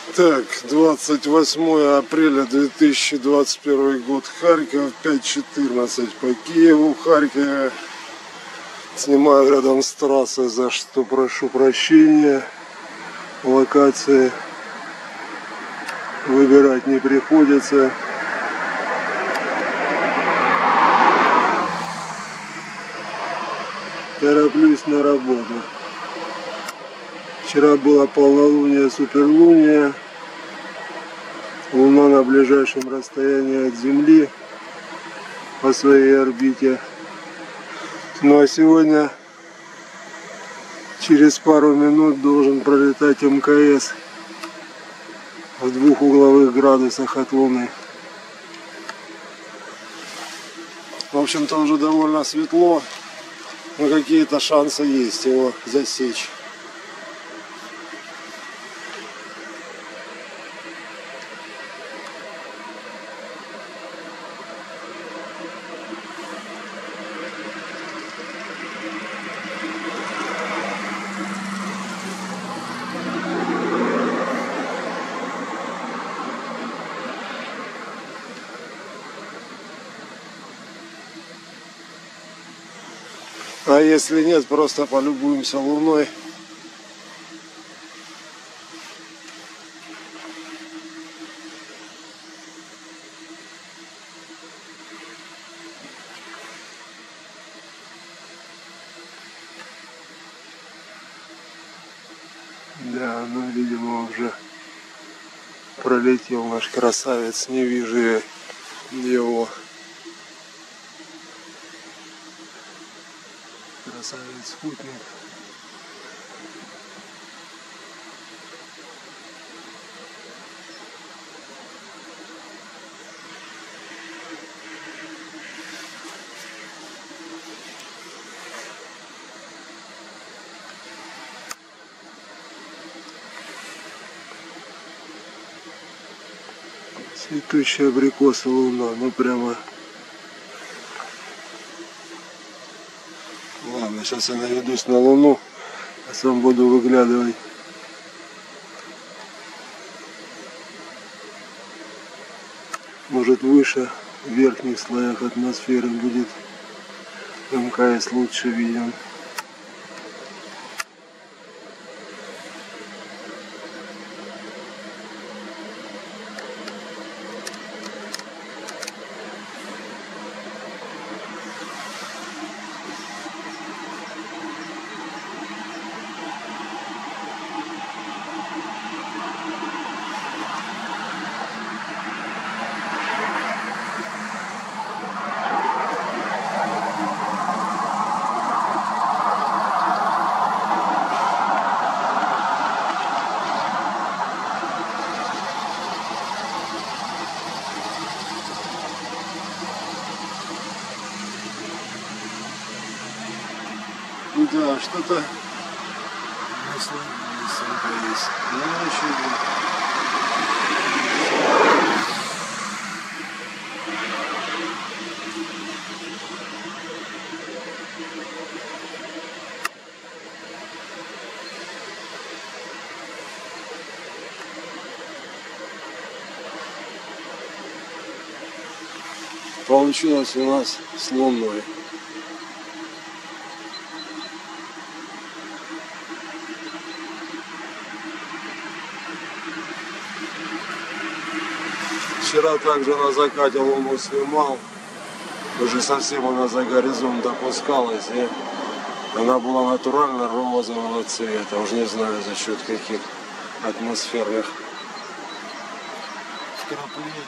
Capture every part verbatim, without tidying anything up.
Так, двадцать восьмое апреля две тысячи двадцать первый год, Харьков, пять четырнадцать по Киеву, Харькове. Снимаю рядом с трассой, за что прошу прощения. Локации выбирать не приходится. Тороплюсь на работу. Вчера было полнолуние, суперлуние. Луна на ближайшем расстоянии от Земли по своей орбите. Ну а сегодня через пару минут должен пролетать эм ка эс в двух угловых градусах от Луны. В общем-то уже довольно светло, но какие-то шансы есть его засечь. А если нет, просто полюбуемся Луной. Да, ну, видимо, уже пролетел наш красавец, не вижу его. Красавец-спутник. Цветущая абрикоса луна, ну прямо. Ладно, сейчас я наведусь на Луну, а сам буду выглядывать. Может, выше, в верхних слоях атмосферы будет эм ка эс лучше виден. Да, что-то есть. Ну, ничего. Получилось у нас с Луной. Вчера также на закате Луну снимал, уже совсем она за горизонт опускалась, и она была натурально розового цвета, уже не знаю за счет каких атмосферных вкраплений.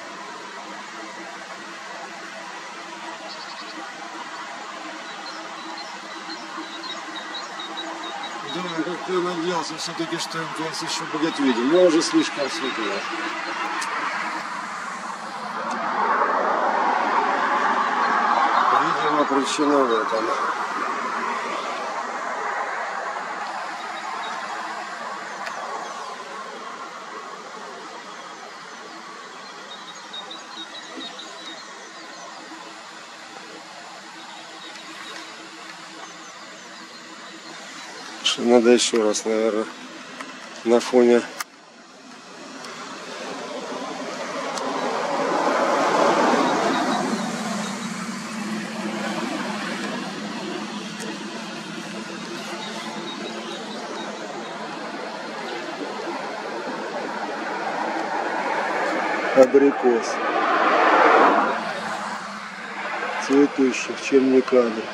Да, я как-то надеялся все-таки, что эм ка эс еще будет виден, но уже слишком светло. Видимо, причина в этом. Надо еще раз, наверное, на фоне Абрикос. Цветущих, чем не кадр.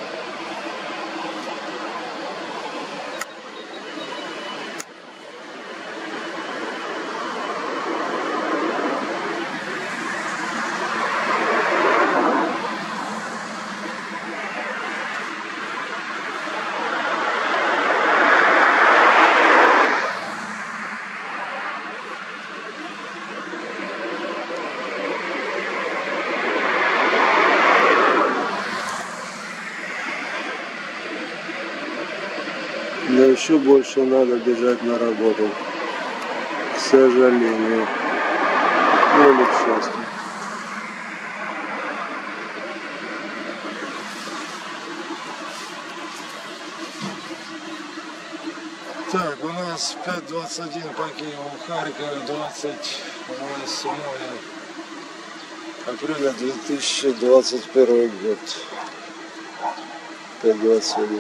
Но еще больше надо бежать на работу, к сожалению, ну или к счастью. Так, у нас пять двадцать один по Киеву, Харькове, двадцать восьмое апреля две тысячи двадцать первый год. пять двадцать один.